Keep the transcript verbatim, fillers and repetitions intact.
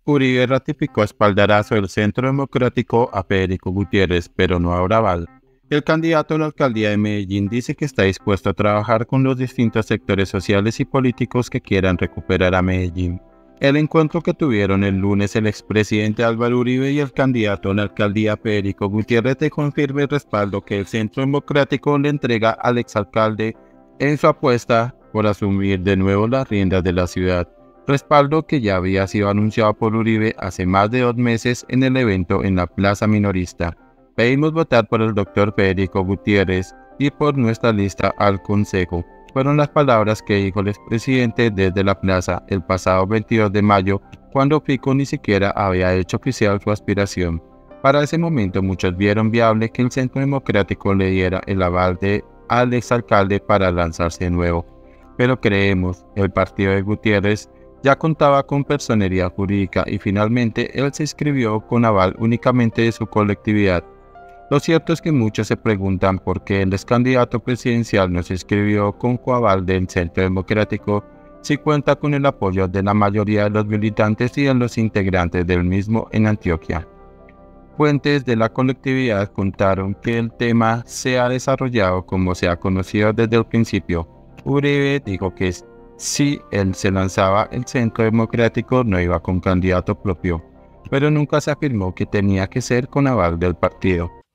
Uribe ratificó a espaldarazo del Centro Democrático a Federico Gutiérrez, pero no a Uraval. El candidato a la alcaldía de Medellín dice que está dispuesto a trabajar con los distintos sectores sociales y políticos que quieran recuperar a Medellín. El encuentro que tuvieron el lunes el expresidente Álvaro Uribe y el candidato a la alcaldía Federico Gutiérrez dejó en firme respaldo que el Centro Democrático le entrega al exalcalde en su apuesta por asumir de nuevo las riendas de la ciudad, respaldo que ya había sido anunciado por Uribe hace más de dos meses en el evento en la Plaza Minorista. Pedimos votar por el doctor Federico Gutiérrez y por nuestra lista al Consejo. Fueron las palabras que dijo el expresidente desde la plaza el pasado veintidós de mayo, cuando Fico ni siquiera había hecho oficial su aspiración. Para ese momento muchos vieron viable que el Centro Democrático le diera el aval de, al exalcalde para lanzarse de nuevo. Pero creemos, el partido de Gutiérrez ya contaba con personería jurídica y finalmente él se inscribió con aval únicamente de su colectividad. Lo cierto es que muchos se preguntan por qué el ex candidato presidencial no se inscribió con coaval del Centro Democrático si cuenta con el apoyo de la mayoría de los militantes y de los integrantes del mismo en Antioquia. Fuentes de la colectividad contaron que el tema se ha desarrollado como se ha conocido desde el principio. Uribe dijo que si él se lanzaba el Centro Democrático no iba con candidato propio, pero nunca se afirmó que tenía que ser con aval del partido.